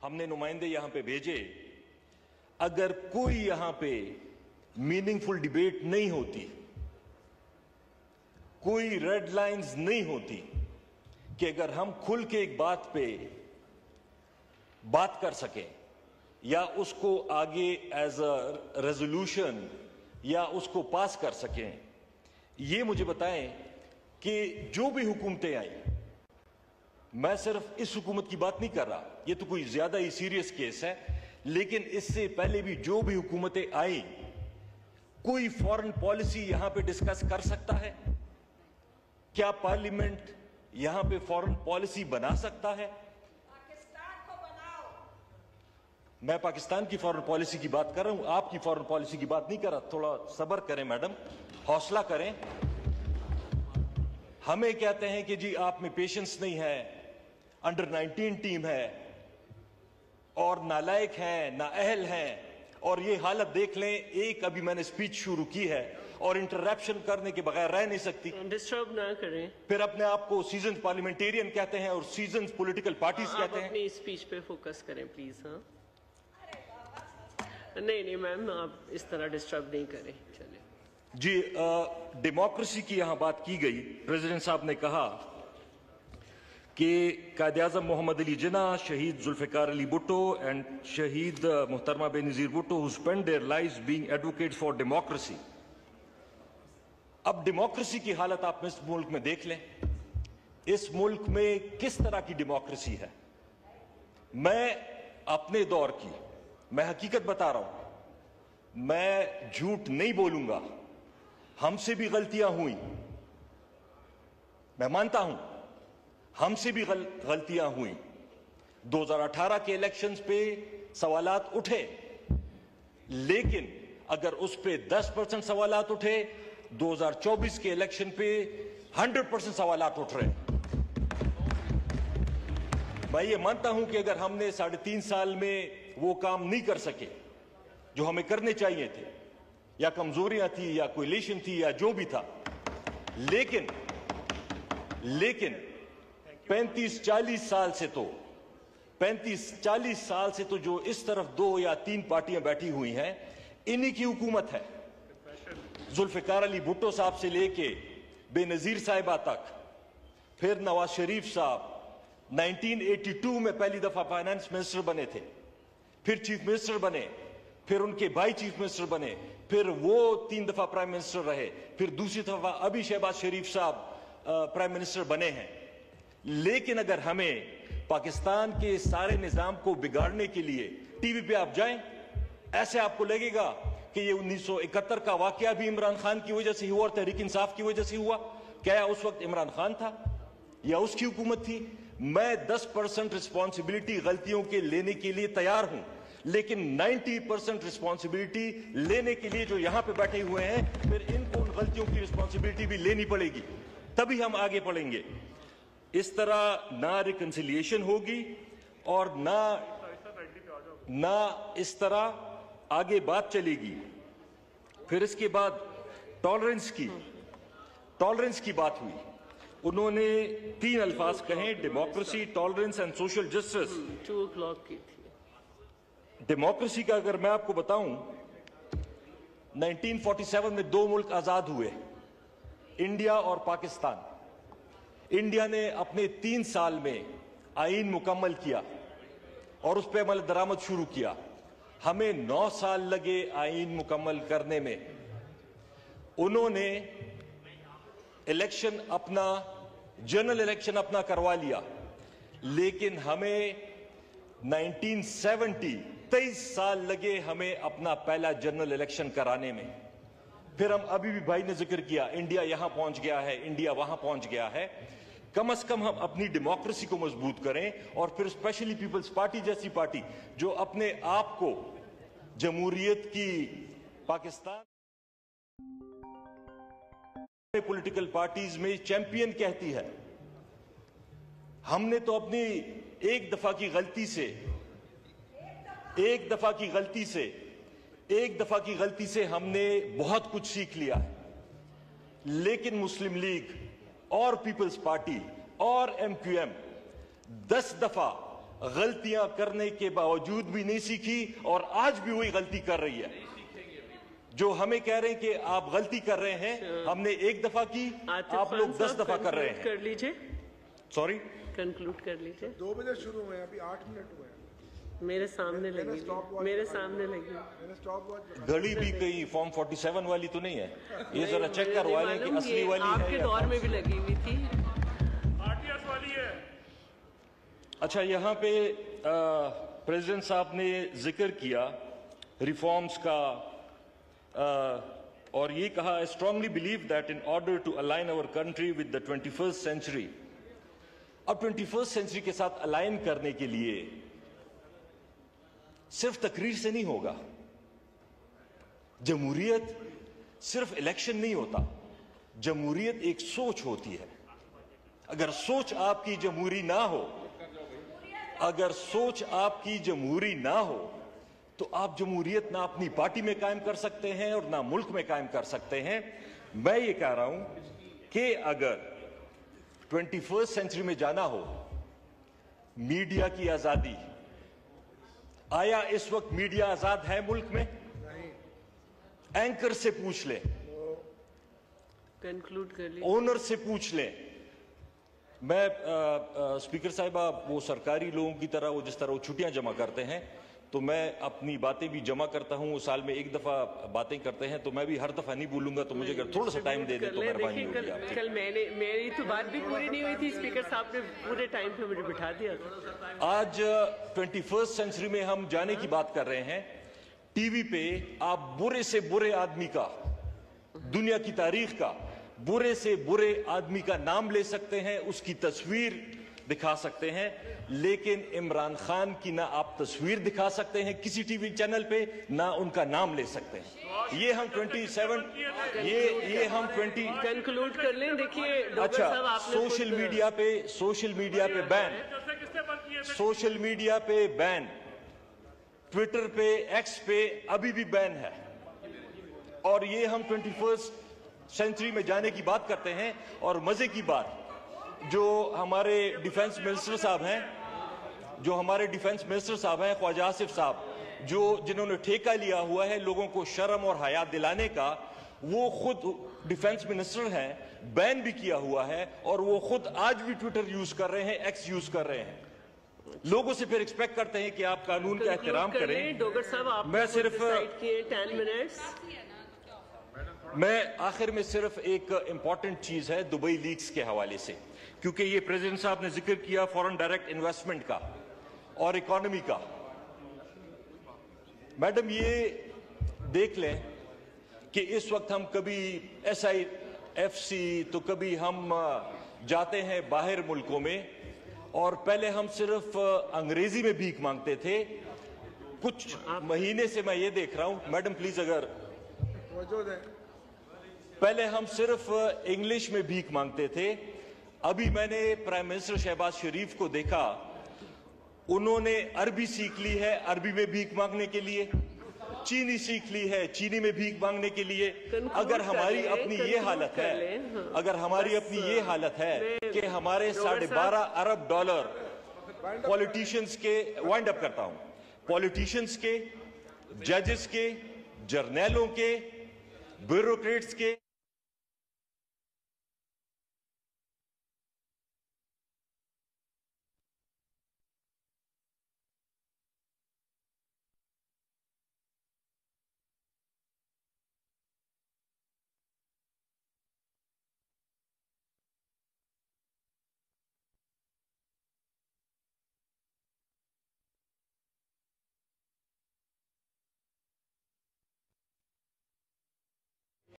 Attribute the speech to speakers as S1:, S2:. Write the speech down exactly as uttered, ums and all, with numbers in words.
S1: ہم نے نمائندے یہاں پہ بھیجے، اگر کوئی یہاں پہ میننگ فل ڈیبیٹ نہیں ہوتی، کوئی ریڈ لائنز نہیں ہوتی کہ اگر ہم کھل کے ایک بات پہ بات کر سکیں یا اس کو آگے ایز اے ریزولوشن یا اس کو پاس کر سکیں، یہ مجھے بتائیں کہ جو بھی حکومتیں آئیں، میں صرف اس حکومت کی بات نہیں کر رہا، یہ تو کوئی زیادہ ہی سیریس کیس ہے، لیکن اس سے پہلے بھی جو بھی حکومتیں آئیں، کوئی فورن پالیسی یہاں پہ ڈسکس کر سکتا ہے؟ کیا پارلیمنٹ یہاں پہ فورن پالیسی بنا سکتا ہے؟
S2: پاکستان کو بناؤ۔
S1: میں پاکستان کی فورن پالیسی کی بات کر رہا ہوں، آپ کی فورن پالیسی کی بات نہیں کر رہا۔ تھوڑا صبر کریں میڈم، حوصلہ کریں۔ ہمیں کہتے ہیں کہ جی آپ میں پیشنس نہیں ہے، انڈر نائنٹین ٹیم ہے اور نالائق ہیں، نااہل ہیں، اور یہ حالت دیکھ لیں، ایک ابھی میں نے سپیچ شروع کی ہے اور انٹرپشن کرنے کے بغیر رہ نہیں سکتی۔
S3: ڈسٹرب نہ کریں۔
S1: پھر اپنے آپ کو سیزن پارلیمنٹیرین کہتے ہیں اور سیزن پولیٹیکل پارٹیز کہتے ہیں۔
S3: آپ اپنی سپیچ پہ فوکس کریں پلیز۔ ہاں نہیں نہیں میم، آپ اس طرح ڈسٹرب نہیں کریں، چلیں۔
S1: جی ڈیموکریسی کی یہاں بات کی گئی، پریزیڈنٹ صاحب نے کہا کہ قائد اعظم محمد علی جناح، شہید ذوالفقار علی بھٹو اینڈ شہید محترمہ Benazir Bhutto who spent their lives being advocates for democracy۔ اب ڈیموکریسی کی حالت آپ اس ملک میں دیکھ لیں، اس ملک میں کس طرح کی ڈیموکریسی ہے۔ میں اپنے دور کی میں حقیقت بتا رہا ہوں، میں جھوٹ نہیں بولوں گا، ہم سے بھی غلطیاں ہوئیں، میں مانتا ہوں ہم سے بھی غلطیاں ہوئیں۔ دو ہزار اٹھارہ کے الیکشنز پہ سوالات اٹھے، لیکن اگر اس پہ دس پرسنٹ سوالات اٹھے، دو ہزار چوبیس کے الیکشن پہ ہنڈریڈ پرسنٹ سوالات اٹھ رہے ہیں۔ میں یہ مانتا ہوں کہ اگر ہم نے ساڑھے تین سال میں وہ کام نہیں کر سکے جو ہمیں کرنے چاہیے تھے، یا کمزوریاں تھی یا کولیشن تھی یا جو بھی تھا، لیکن لیکن پینتیس چالیس سال سے تو پینتیس چالیس سال سے تو جو اس طرف دو یا تین پارٹیاں بیٹھی ہوئی ہیں، انہی کی حکومت ہے۔ ذوالفقار علی بھٹو صاحب سے لے کے بے نظیر صاحبہ تک، پھر نواز شریف صاحب نائنٹین ایٹی ٹو میں پہلی دفعہ فائنانس منسٹر بنے تھے، پھر چیف منسٹر بنے، پھر ان کے بھائی چیف منسٹر بنے، پھر وہ تین دفعہ پرائم منسٹر رہے، پھر دوسری دفعہ ابھی شہباز شریف صاحب پرائم منسٹر بنے ہیں۔ لیکن اگر ہمیں پاکستان کے سارے نظام کو بگاڑنے کے لیے ٹی وی پہ آپ جائیں، ایسے آپ کو لگے گا کہ یہ انیس سو اکہتر کا واقعہ بھی عمران خان کی وجہ سے ہوا اور تحریک انصاف کی وجہ سے ہوا۔ کیا اس وقت عمران خان تھا یا اس کی حکومت تھی؟ میں دس پرسنٹ رسپانسبلٹی غلطیوں کے لینے کے لیے تیار ہوں، لیکن نائنٹی پرسنٹ رسپانسبلٹی لینے کے لیے جو یہاں پہ بیٹھے ہوئے ہیں، پھر ان کو ان غلطیوں کی رسپانسبلٹی بھی لینی پڑے گی، تبھی ہم آگے پڑھیں گے۔ اس طرح نہ ریکنسیلیشن ہوگی اور نہ نہ اس طرح آگے بات چلے گی۔ پھر اس کے بعد ٹالرنس کی ٹالرنس کی بات ہوئی، انہوں نے تین الفاظ کہیں، democracy, tolerance and social justice.
S3: Two o'clock کی تھی۔
S1: ڈیموکریسی کا اگر میں آپ کو بتاؤں، نائنٹین فورٹی سیون میں دو ملک آزاد ہوئے، انڈیا اور پاکستان۔ انڈیا نے اپنے تین سال میں آئین مکمل کیا اور اس پہ عمل درآمد شروع کیا، ہمیں نو سال لگے آئین مکمل کرنے میں۔ انہوں نے الیکشن اپنا جنرل الیکشن اپنا کروا لیا، لیکن ہمیں نائنٹین سیونٹی تیئیس سال لگے ہمیں اپنا پہلا جنرل الیکشن کرانے میں۔ پھر ہم ابھی بھی بھائی نے ذکر کیا، انڈیا یہاں پہنچ گیا ہے، انڈیا وہاں پہنچ گیا ہے۔ کم از کم ہم اپنی ڈیموکریسی کو مضبوط کریں، اور پھر اسپیشلی پیپلز پارٹی جیسی پارٹی جو اپنے آپ کو جمہوریت کی پاکستان پولیٹیکل پارٹیز میں چیمپئن کہتی ہے، ہم نے تو اپنی ایک دفعہ کی غلطی سے ایک دفعہ کی غلطی سے ایک دفعہ کی غلطی سے ہم نے بہت کچھ سیکھ لیا ہے، لیکن مسلم لیگ اور پیپلز پارٹی اور ایم کیو ایم دس دفعہ غلطیاں کرنے کے باوجود بھی نہیں سیکھی اور آج بھی وہی غلطی کر رہی ہے. جو ہمیں کہہ رہے ہیں کہ آپ غلطی کر رہے ہیں, ہم نے ایک دفعہ کی, آپ لوگ دس دفعہ کر رہے ہیں.
S3: کر لیجئے,
S1: سوری,
S3: کنکلوڈ کر لیجئے.
S4: دو بجے شروع ہوئے, ابھی آٹھ منٹ ہوئے.
S3: میرے سامنے لگی ہوئی, میرے سامنے لگی ہوئی.
S4: میں نے سٹاپ واچ
S1: گھڑی بھی کہیں فارم فورٹی سیون والی تو نہیں ہے, یہ ذرا چیک کروا لیں کہ
S3: معلوم
S1: اصلی
S3: یہ
S1: والی
S3: آپ
S1: ہے
S3: کے
S1: یا
S3: دور میں بھی لگی ہوئی تھی.
S1: اچھا, یہاں پہ پریزیڈنٹ صاحب نے ذکر کیا ریفارمز کا اور یہ کہا, I strongly believe that in order to align our country with the twenty-first century. اب ٹوینٹی فرسٹ سینچری کے ساتھ الائن کرنے کے لیے صرف تقریر سے نہیں ہوگا. جمہوریت صرف الیکشن نہیں ہوتا, جمہوریت ایک سوچ ہوتی ہے. اگر سوچ آپ کی جمہوری نہ ہو, اگر سوچ آپ کی جمہوری نہ ہو تو آپ جمہوریت نہ اپنی پارٹی میں قائم کر سکتے ہیں اور نہ ملک میں قائم کر سکتے ہیں. میں یہ کہہ رہا ہوں کہ اگر ٹوینٹی فرسٹ سینچری میں جانا ہو, میڈیا کی آزادی, آیا اس وقت میڈیا آزاد ہے ملک میں؟ اینکر سے پوچھ لیں,
S3: کنکلوڈ کر لیجئے.
S1: اونر سے پوچھ لیں. میں اسپیکر صاحبہ, وہ سرکاری لوگوں کی طرح وہ جس طرح وہ چھٹیاں جمع کرتے ہیں تو میں اپنی باتیں بھی جمع کرتا ہوں. وہ سال میں ایک دفعہ باتیں کرتے ہیں تو میں بھی ہر دفعہ نہیں بولوں گا, تو مجھے اگر تھوڑا سا ٹائم دے دیں تو مہربانی ہوگی آپ کی.
S3: کل میں نے, میری تو بات بھی پوری نہیں ہوئی تھی, اسپیکر صاحب نے پورے ٹائم پہ مجھے بٹھا دیا.
S1: آج ٹوینٹی فرسٹ سینچری میں ہم جانے کی بات کر رہے ہیں. ٹی وی پہ آپ برے سے برے آدمی کا, دنیا کی تاریخ کا برے سے برے آدمی کا نام لے سکتے ہیں, اس کی تصویر دکھا سکتے ہیں, لیکن عمران خان کی نہ آپ تصویر دکھا سکتے ہیں کسی ٹی وی چینل پہ, نہ ان کا نام لے سکتے ہیں. یہ ہم ٹوینٹی سیون یہ یہ ہم ٹوینٹی
S3: کنکلوڈ کر لیں. دیکھیے ڈاکٹر
S1: اچھا,
S3: صاحب, آپ نے
S1: سوشل میڈیا پہ سوشل میڈیا پہ بین, سوشل میڈیا پہ بین, ٹویٹر پہ, ایکس پہ ابھی بھی بین ہے. اور یہ ہم ٹوینٹی فرسٹ سینچری میں جانے کی بات کرتے ہیں. اور مزے کی بات, جو ہمارے ڈیفنس منسٹر صاحب ہیں جو ہمارے ڈیفنس منسٹر صاحب ہیں خواجہ آصف صاحب, جو جنہوں نے ٹھیکہ لیا ہوا ہے لوگوں کو شرم اور حیا دلانے کا, وہ خود ڈیفنس منسٹر ہیں, بین بھی کیا ہوا ہے, اور وہ خود آج بھی ٹویٹر یوز کر رہے ہیں, ایکس یوز کر رہے ہیں. لوگوں سے پھر ایکسپیکٹ کرتے ہیں کہ آپ قانون کا احترام کریں.
S3: ڈاکٹر صاحب, آپ
S1: میں صرف
S3: ٹین منٹس.
S1: میں آخر میں صرف ایک امپورٹنٹ چیز ہے دبئی لیکس کے حوالے سے, کیونکہ یہ پریزیڈنٹ صاحب نے ذکر کیا فورن ڈائریکٹ انویسٹمنٹ کا اور اکانومی کا. میڈم, یہ دیکھ لیں کہ اس وقت ہم کبھی ایس آئی ایف سی, تو کبھی ہم جاتے ہیں باہر ملکوں میں, اور پہلے ہم صرف انگریزی میں بھیک مانگتے تھے. کچھ مہینے سے میں یہ دیکھ رہا ہوں, میڈم پلیز اگر
S4: توجہ دیں,
S1: پہلے ہم صرف انگلش میں بھیک مانگتے تھے. ابھی میں نے پرائم منسٹر شہباز شریف کو دیکھا, انہوں نے عربی سیکھ لی ہے عربی میں بھیک مانگنے کے لیے, چینی سیکھ لی ہے چینی میں بھیک مانگنے کے لیے. اگر ہماری اپنی یہ حالت ہے اگر ہماری اپنی یہ حالت ہے کہ ہمارے ساڑھے بارہ ارب ڈالر پولیٹیشنز کے, وائنڈ اپ کرتا ہوں, پولیٹیشنز کے, ججز کے, جرنیلوں کے, بیوروکریٹس کے